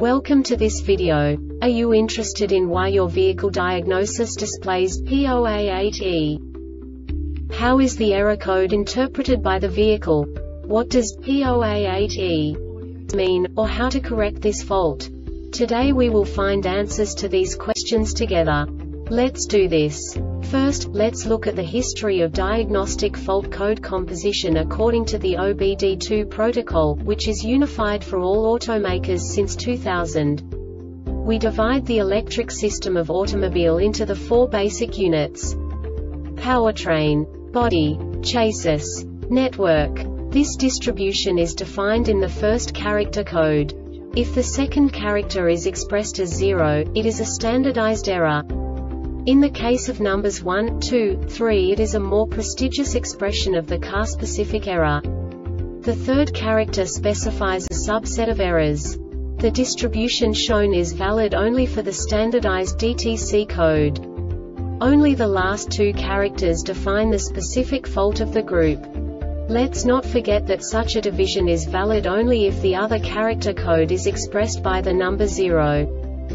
Welcome to this video. Are you interested in why your vehicle diagnosis displays P0A8E? How is the error code interpreted by the vehicle? What does P0A8E mean, or how to correct this fault? Today we will find answers to these questions together. Let's do this. First, let's look at the history of diagnostic fault code composition according to the OBD2 protocol, which is unified for all automakers since 2000. We divide the electric system of automobile into the four basic units: powertrain, body, chassis, network. This distribution is defined in the first character code. If the second character is expressed as 0, it is a standardized error. In the case of numbers 1, 2, 3, it is a more prestigious expression of the car-specific error. The third character specifies a subset of errors. The distribution shown is valid only for the standardized DTC code. Only the last two characters define the specific fault of the group. Let's not forget that such a division is valid only if the other character code is expressed by the number 0.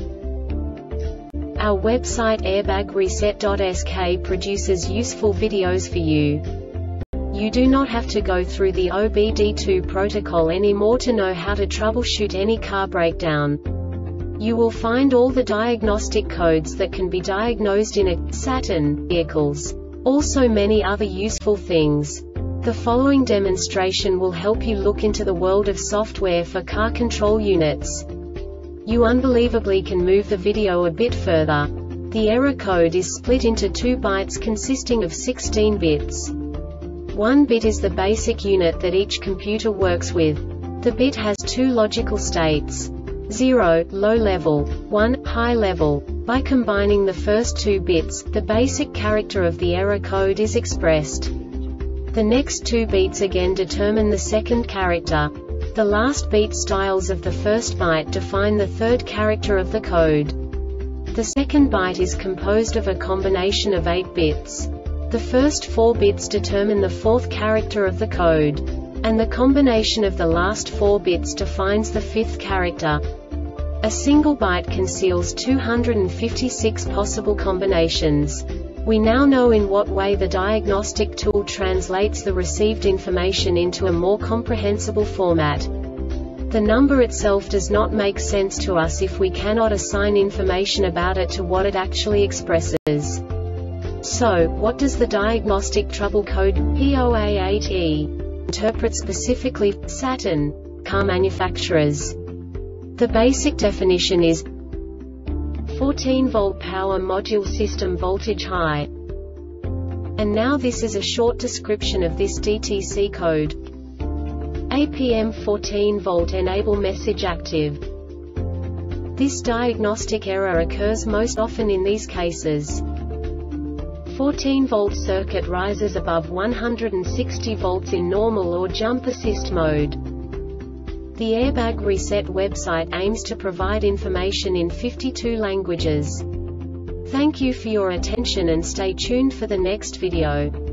Our website airbagreset.sk produces useful videos for you. You do not have to go through the OBD2 protocol anymore to know how to troubleshoot any car breakdown. You will find all the diagnostic codes that can be diagnosed in a Saturn vehicles. Also many other useful things. The following demonstration will help you look into the world of software for car control units. You unbelievably can move the video a bit further. The error code is split into 2 bytes consisting of 16 bits. 1 bit is the basic unit that each computer works with. The bit has 2 logical states: 0, low level, 1, high level. By combining the first 2 bits, the basic character of the error code is expressed. The next 2 beats again determine the second character. The last beat styles of the first byte define the third character of the code. The second byte is composed of a combination of 8 bits. The first 4 bits determine the fourth character of the code. And the combination of the last 4 bits defines the fifth character. A single byte conceals 256 possible combinations. We now know in what way the diagnostic tool translates the received information into a more comprehensible format. The number itself does not make sense to us if we cannot assign information about it to what it actually expresses. So, what does the diagnostic trouble code P0A8E interpret specifically for Saturn car manufacturers? The basic definition is 14-volt power module system voltage high. And now this is a short description of this DTC code. APM 14-volt enable message active. This diagnostic error occurs most often in these cases. 14-volt circuit rises above 160 volts in normal or jump assist mode. The Airbag Reset website aims to provide information in 52 languages. Thank you for your attention and stay tuned for the next video.